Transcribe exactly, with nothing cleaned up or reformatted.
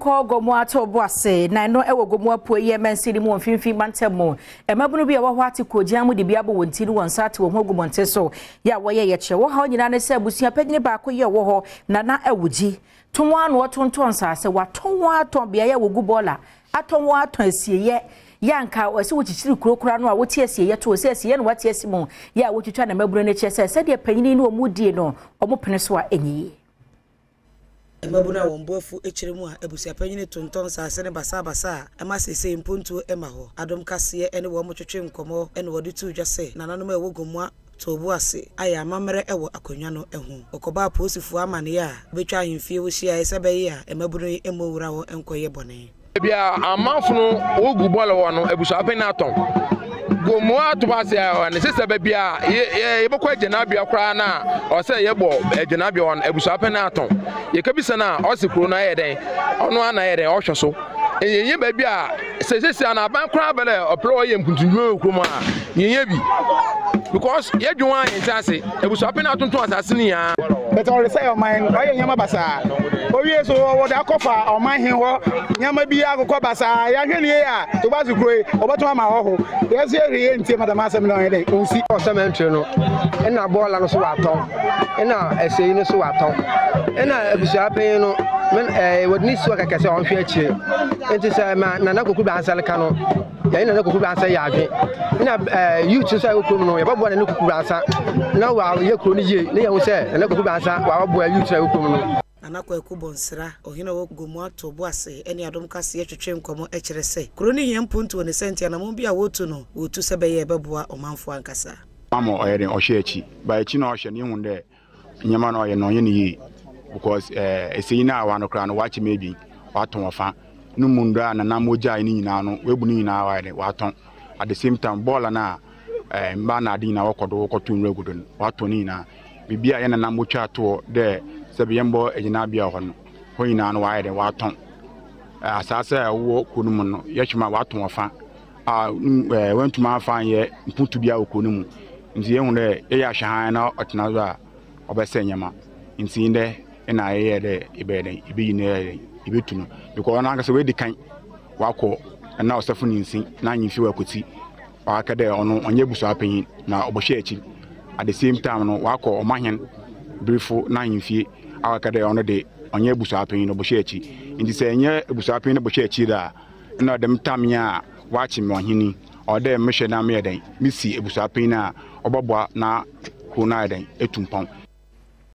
Yenko Gomoa Toboase na no ewo Gomoa po yemensi mu mfimfi mantemo emabunu bi a wo hwate kogiamu de biabo wonti no wonsate wo hogumonte so ya wo ye ye che wo ha nyina ne se abusua pagine ba ko ye wo ho na na awuji tonwa no tonton sase wa tonwa ton bia ye wo gubola atonwa aton asieye yanka wase wo chichiri kurokura no a wo tie asieye to se asieye no wate asimu ya wo twitwa na mabunu ne che se se de panyini no mu die no omo pene so a enyi Emabuna wombofu echiremu a ebusia panyine tonton sase ne basa basa ema sese impuntu ema ho adom kase ene wo motwetwe nkomo ene wo de tu dwase nananom ewo Gomoa Toboase aya amamere ewo akonwa no ehu okoba posifu amane a betwa ahemfie wo hia esebeye a emabunu emowura wo enkoye bone bia amanfunu ogu bolo wo no ebusia panyine aton Gomoa Toboase ne sese be bia ye bokọ agenabia kra na o se ye bo agenabia won ebusia panyine aton ye kabisa na o se kro na ye den ono ana ye den o hweso enyenye ba bia sesese na aban kra bele opro ye mpuntunwo kro ma yenye bi because ye dwon an ntase ebusia panyine atonton asase ni ya but all say o man o ye nyama basa o wie so wo da kofa o man hin ho nyama bi akokọ basa ya hwe ne ya Toboase kro e oboto ama ho ho ye se ye ntie madam asem na ye den onsi o se mentre no ena bola no so waton ena esei no so waton ena ebusia panyine no men eh wodni so ka kase on hwe akire enti se ma na na koku ba ansale ka no ya ina na koku ba ansale ya adwe ina eh youth so ay koku no ya babo na koku ba ansa na wa ye kro ni ye ne ya wo se na koku ba ansa wa babo youth na koku no anakwa ekubonsra ohina wo Gomoa Toboase ene adom kase etwetwe nkomo ekire se kro ni hia mpuntu ne senti na mo bia wotu no wotu sebeye beboa omanfo ankasa mamo oyere ohye achi ba achi na ohye ne hu de nyama na oye no ye ni because eh esina awa no kra no wachi mebi waton wafa no mundra na na moja ni nyina no webu ni nyina wa de waton at the same time ball na eh mba na adi na wakodo wakoto nwe gudo waton ni na bibia ye na na motwa to de sebe yembo ejina bia ho no ho nyina no wa de waton asase wo kunum no yechima waton wafa ah wentuma afa ye mputu bia okonu mu nti ye hu de e ya hwan na otena zo a obese nyama nti inde ina ye de ibede ibi ne ibetu no because na ngase we di kan wako na osafu ni nsin na anyimfi wakoti waka de ono onye buso apanyin na obohye achi at the same time no wako omahen briefo na anyimfi awaka de ono de onye buso apanyin obohye achi nti se enye buso apanyin obohye achi da na dem tamya wachi me ohini ode mehye na me den misi buso apanyin na oboboa na ko na den etumpon